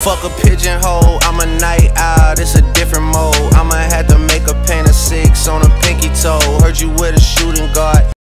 Fuck a pigeonhole, I'm a night owl, it's a different mode. I'ma have to make a paint of 6 on a pinky toe. Heard you with a shooting guard.